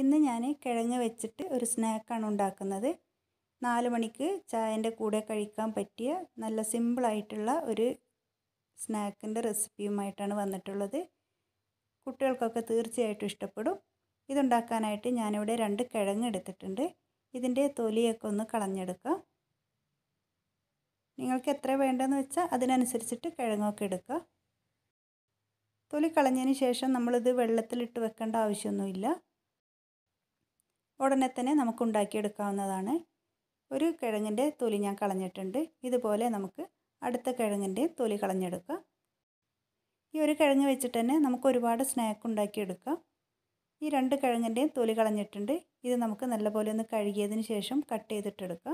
ഇന്ന് ഞാൻ കിഴങ്ങ് വെച്ചിട്ട് ഒരു സ്നാക്കാണ് ഉണ്ടാക്കുന്നത്. 4 മണിക്ക് ചായൻ്റെ കൂടെ കഴിക്കാൻ പറ്റിയ നല്ല സിമ്പിളായിട്ടുള്ള ഒരു സ്നാക്കിൻ്റെ റെസിപ്പിയുമായിട്ടാണ് വന്നിട്ടുള്ളത്. കുട്ടികൾക്കൊക്കെ തീർച്ചയായിട്ടും ഇഷ്ടപ്പെടും. ഇതുണ്ടാക്കാനായിട്ട് ഞാനിവിടെ 2 കിഴങ്ങ് എടുത്തിട്ടുണ്ട്. ഇതിൻ്റെ തൊലിയൊക്കെ ഒന്ന് കളഞ്ഞെടുക്കാം. നിങ്ങൾക്ക് എത്ര വേണ്ടതെന്ന് വെച്ചാൽ അതിനനുസരിച്ചിട്ട് കിഴങ്ങൊക്കെ എടുക്കുക. തൊലി കളഞ്ഞതിന് ശേഷം നമ്മളിത് വെള്ളത്തിലിട്ട് വെക്കേണ്ട ആവശ്യമൊന്നുമില്ല. ഉടനെ തന്നെ നമുക്ക് ഉണ്ടാക്കിയെടുക്കാവുന്നതാണ്. ഒരു കിഴങ്ങിൻ്റെ തൊലി ഞാൻ കളഞ്ഞിട്ടുണ്ട്. ഇതുപോലെ നമുക്ക് അടുത്ത കിഴങ്ങിൻ്റെ തൊലി കളഞ്ഞെടുക്കാം. ഈ ഒരു കിഴങ്ങ് വെച്ചിട്ട് തന്നെ നമുക്ക് ഒരുപാട് സ്നാക്ക് ഉണ്ടാക്കിയെടുക്കാം. ഈ 2 കിഴങ്ങിൻ്റെ തൊലി കളഞ്ഞിട്ടുണ്ട്. ഇത് നമുക്ക് നല്ലപോലെ ഒന്ന് കഴുകിയതിന് ശേഷം കട്ട് ചെയ്തിട്ടെടുക്കാം.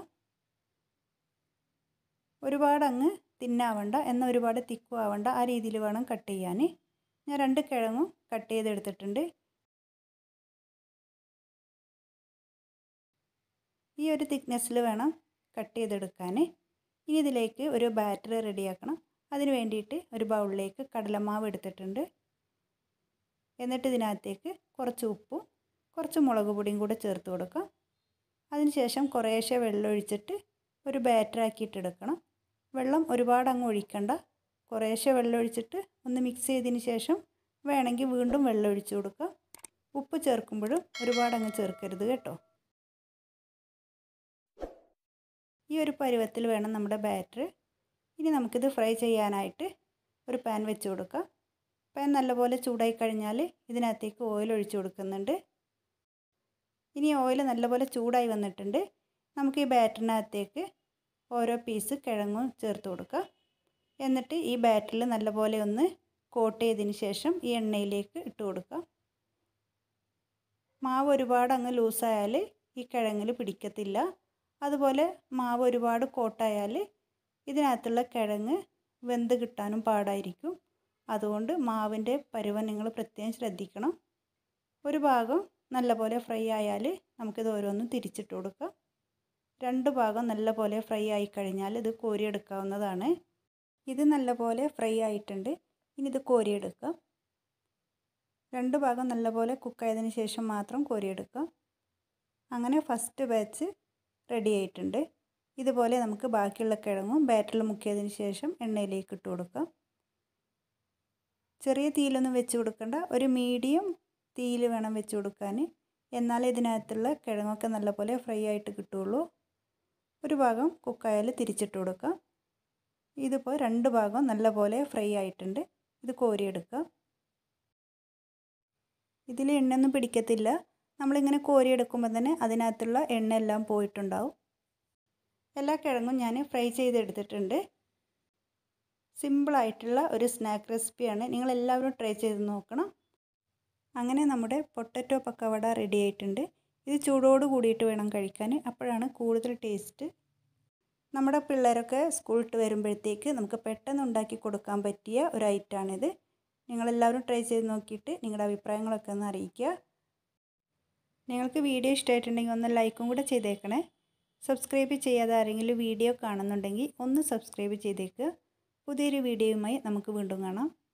ഒരുപാട് അങ്ങ് തിന്നാവണ്ട, എന്നാൽ ഒരുപാട് തിക്കും ആവണ്ട, ആ രീതിയിൽ വേണം കട്ട് ചെയ്യാൻ. ഞാൻ 2 കിഴങ്ങും കട്ട് ചെയ്തെടുത്തിട്ടുണ്ട്. ഈ ഒരു തിക്നെസ്സിൽ വേണം കട്ട് ചെയ്തെടുക്കാൻ. ഇനി ഇതിലേക്ക് ഒരു ബാറ്റർ റെഡിയാക്കണം. അതിന് വേണ്ടിയിട്ട് ഒരു ബൗളിലേക്ക് കടലമാവ് എടുത്തിട്ടുണ്ട്. എന്നിട്ട് ഇതിനകത്തേക്ക് കുറച്ച് ഉപ്പും കുറച്ച് മുളക് പൊടിയും കൂടെ ചേർത്ത് കൊടുക്കാം. അതിനുശേഷം കുറേശ്ശെ വെള്ളം ഒഴിച്ചിട്ട് ഒരു ബാറ്റർ ആക്കിയിട്ടെടുക്കണം. വെള്ളം ഒരുപാട് അങ്ങ് ഒഴിക്കണ്ട. കുറേശ്ശെ വെള്ളം ഒഴിച്ചിട്ട് ഒന്ന് മിക്സ് ചെയ്തതിന് ശേഷം വേണമെങ്കിൽ വീണ്ടും വെള്ളം ഒഴിച്ചു കൊടുക്കുക. ഉപ്പ് ചേർക്കുമ്പോഴും ഒരുപാട് അങ്ങ് ചേർക്കരുത് കേട്ടോ. ഈ ഒരു പരുവത്തിൽ വേണം നമ്മുടെ ബാറ്റർ. ഇനി നമുക്കിത് ഫ്രൈ ചെയ്യാനായിട്ട് ഒരു പാൻ വെച്ച് കൊടുക്കാം. പാൻ നല്ലപോലെ ചൂടായി കഴിഞ്ഞാൽ ഇതിനകത്തേക്ക് ഓയിൽ ഒഴിച്ചു കൊടുക്കുന്നുണ്ട്. ഇനി ഓയിൽ നല്ലപോലെ ചൂടായി വന്നിട്ടുണ്ട്. നമുക്ക് ഈ ബാറ്ററിനകത്തേക്ക് ഓരോ പീസ് കിഴങ്ങും ചേർത്ത് കൊടുക്കാം. എന്നിട്ട് ഈ ബാറ്ററിൽ നല്ലപോലെ ഒന്ന് കോട്ട് ചെയ്തതിന് ശേഷം ഈ എണ്ണയിലേക്ക് ഇട്ട് കൊടുക്കാം. മാവ് ഒരുപാട് അങ്ങ് ലൂസായാൽ ഈ കിഴങ്ങിൽ പിടിക്കത്തില്ല. അതുപോലെ മാവ് ഒരുപാട് കോട്ടായാൽ ഇതിനകത്തുള്ള കിഴങ്ങ് വെന്ത് കിട്ടാനും പാടായിരിക്കും. അതുകൊണ്ട് മാവിൻ്റെ പരുവം നിങ്ങൾ പ്രത്യേകം ശ്രദ്ധിക്കണം. ഒരു ഭാഗം നല്ലപോലെ ഫ്രൈ ആയാൽ നമുക്കിത് ഓരോന്നും തിരിച്ചിട്ട് കൊടുക്കാം. 2 ഭാഗം നല്ലപോലെ ഫ്രൈ ആയി കഴിഞ്ഞാൽ ഇത് കോരിയെടുക്കാവുന്നതാണ്. ഇത് നല്ലപോലെ ഫ്രൈ ആയിട്ടുണ്ട്. ഇനി ഇത് കോരിയെടുക്കാം. 2 ഭാഗം നല്ലപോലെ കുക്കായതിന് ശേഷം മാത്രം കോരിയെടുക്കാം. അങ്ങനെ ഫസ്റ്റ് ബാച്ച് റെഡി ആയിട്ടുണ്ട്. ഇതുപോലെ നമുക്ക് ബാക്കിയുള്ള കിഴങ്ങും ബാറ്ററിൽ മുക്കിയതിന് ശേഷം എണ്ണയിലേക്ക് ഇട്ട് കൊടുക്കാം. ചെറിയ തീയിലൊന്നും വെച്ച് കൊടുക്കണ്ട, ഒരു മീഡിയം തീയിൽ വേണം വെച്ച് കൊടുക്കാൻ. എന്നാലേ ഇതിനകത്തുള്ള കിഴങ്ങൊക്കെ നല്ലപോലെ ഫ്രൈ ആയിട്ട് കിട്ടുള്ളൂ. ഒരു ഭാഗം കുക്കായാൽ തിരിച്ചിട്ട് കൊടുക്കാം. ഇതിപ്പോൾ 2 ഭാഗം നല്ലപോലെ ഫ്രൈ ആയിട്ടുണ്ട്. ഇത് കോരിയെടുക്കാം. ഇതിൽ എണ്ണയൊന്നും പിടിക്കത്തില്ല. നമ്മളിങ്ങനെ കോരിയെടുക്കുമ്പോൾ തന്നെ അതിനകത്തുള്ള എണ്ണ എല്ലാം പോയിട്ടുണ്ടാവും. എല്ലാ കിഴങ്ങും ഞാൻ ഫ്രൈ ചെയ്തെടുത്തിട്ടുണ്ട്. സിമ്പിളായിട്ടുള്ള ഒരു സ്നാക്ക് റെസിപ്പിയാണ്. നിങ്ങളെല്ലാവരും ട്രൈ ചെയ്ത് നോക്കണം. അങ്ങനെ നമ്മുടെ പൊട്ടറ്റോ പക്കവട റെഡി ആയിട്ടുണ്ട്. ഇത് ചൂടോട് കൂടിയിട്ട് വേണം കഴിക്കാൻ, അപ്പോഴാണ് കൂടുതൽ ടേസ്റ്റ്. നമ്മുടെ പിള്ളേരൊക്കെ സ്കൂൾ വിട്ട് വരുമ്പോഴത്തേക്ക് നമുക്ക് പെട്ടെന്ന് ഉണ്ടാക്കി കൊടുക്കാൻ പറ്റിയ ഒരു ഐറ്റമാണിത്. നിങ്ങളെല്ലാവരും ട്രൈ ചെയ്ത് നോക്കിയിട്ട് നിങ്ങളുടെ അഭിപ്രായങ്ങളൊക്കെ ഒന്ന് അറിയിക്കുക. നിങ്ങൾക്ക് വീഡിയോ ഇഷ്ടമായിട്ടുണ്ടെങ്കിൽ ഒന്ന് ലൈക്കും കൂടെ ചെയ്തേക്കണേ. സബ്സ്ക്രൈബ് ചെയ്യാതെ ആരെങ്കിലും വീഡിയോ കാണുന്നുണ്ടെങ്കിൽ ഒന്ന് സബ്സ്ക്രൈബ് ചെയ്തേക്കുക. പുതിയൊരു വീഡിയോയുമായി നമുക്ക് വീണ്ടും കാണാം.